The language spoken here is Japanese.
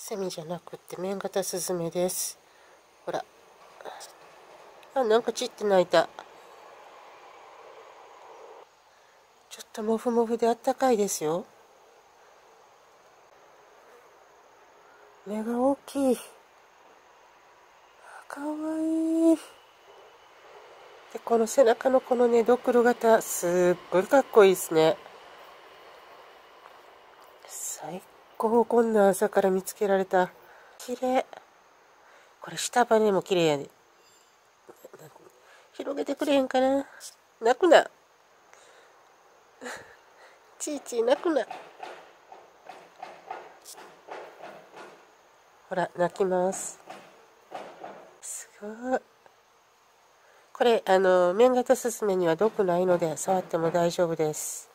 セミじゃなくって綿型スズメです。ほら。あ、なんかチって鳴いた。ちょっとモフモフであったかいですよ。目が大きい。かわいい。で、この背中のこのね、ドクロ型、すっごいかっこいいですね。最高、こんな朝から見つけられた。綺麗。これ下羽も綺麗やで。広げてくれへんかな。泣くな。ちいちい泣くな。ほら、泣きます。すごい。これ、綿型スズメには毒ないので、触っても大丈夫です。